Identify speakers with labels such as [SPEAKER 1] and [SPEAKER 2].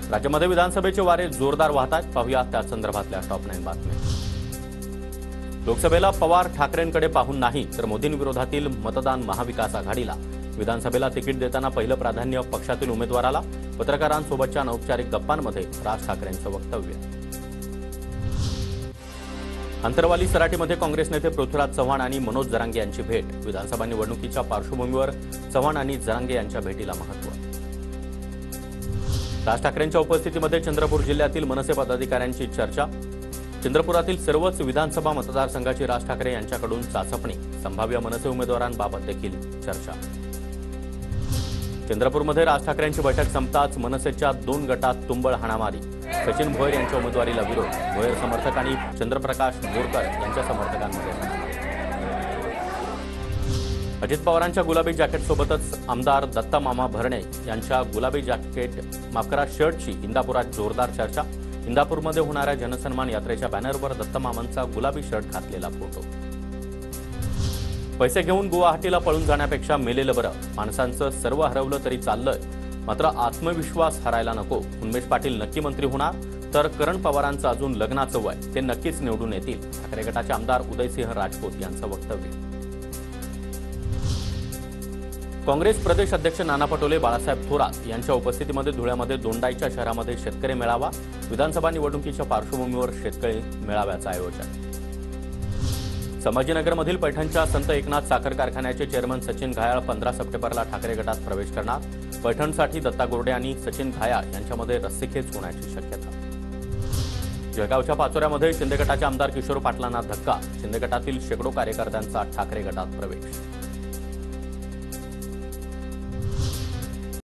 [SPEAKER 1] राज्यामध्ये विधानसभेचे वारे जोरदार वाहत आहेत। पाहूया त्या संदर्भातल्या टॉप 9 बातम्या। लोकसभेला पवार ठाकरेंकडे पाहून नाही तर मोदींविरोधातील मतदान महाविकास आघाडीला। विधानसभेला तिकीट देताना पहिलं प्राधान्य पक्षातील उमेदवाराला। पत्रकारांसोबतच्या अनौपचारिक गप्पांमध्ये राज ठाकरेंचं वक्तव्य। अंतरवाली सराटीमध्ये काँग्रेस नेते पृथ्वीराज चव्हाण आणि मनोज जरांगे यांची भेट। विधानसभा निवडणुकीच्या पार्श्वभूमीवर चव्हाण आणि जरांगे यांच्या भेटीला महत्त्व। राज ठाकरेंच्या उपस्थितीमध्ये चंद्रपूर जिल्ह्यातील मनसे पदाधिकाऱ्यांची चर्चा। चंद्रपुरातील सर्वच विधानसभा मतदारसंघाची राज ठाकरे यांच्याकडून चाचपणी। संभाव्य मनसे उमेदवारांबाबत देखील चर्चा। चंद्रपूरमध्ये राज ठाकरेंची बैठक संपताच मनसेच्या 2 गटात तुंबळ हाणामारी। सचिन भोयर यांच्या उमेदवारीला विरोध। भोयर समर्थक आणि चंद्रप्रकाश मोरकर यांच्या समर्थकांमध्ये। अजित पवारांच्या गुलाबी जॅकेटसोबतच आमदार दत्ता मामा भरणे यांच्या गुलाबी शर्टची इंदापुरात जोरदार चर्चा। इंदापूरमध्ये होणाऱ्या जनसन्मान यात्रेच्या बॅनरवर दत्ता मामांचा गुलाबी शर्ट घातलेला फोटो। पैसे घेऊन गुवाहाटीला पळून जाण्यापेक्षा मेलेलं बरं। माणसांचं सर्व हरवलं तरी चाललंय, मात्र आत्मविश्वास हरायला नको। उन्मेष पाटील नक्की मंत्री होणार तर करण पवारांचं अजून लग्नाचं वय, ते नक्कीच निवडून येतील। ठाकरे गटाचे आमदार उदयसिंह राजपूत यांचं वक्तव्य। काँग्रेस प्रदेश अध्यक्ष नाना पटोले बाळासाहेब थोरात यांच्या उपस्थितीमध्ये धुळ्यामध्ये दोंडाईच्या शहरामध्ये शेतकरी मेळावा। विधानसभा निवडणुकीच्या पार्श्वभूमीवर शेतकरी मेळाव्याचं आयोजन। संभाजीनगरमधील पैठणच्या संत एकनाथ साखर कारखान्याचे चेअरमन सचिन घायाळ 15 सप्टेंबरला ठाकरे गटात प्रवेश करणार। पैठणसाठी दत्ता गोरडे आणि सचिन घायाळ यांच्यामध्ये रस्सीखेच होण्याची शक्यता। जळगावच्या पाचोऱ्यामध्ये शिंदे गटाचे आमदार किशोर पाटलांना धक्का। शिंदे गटातील शेकडो कार्यकर्त्यांचा ठाकरे गटात प्रवेश।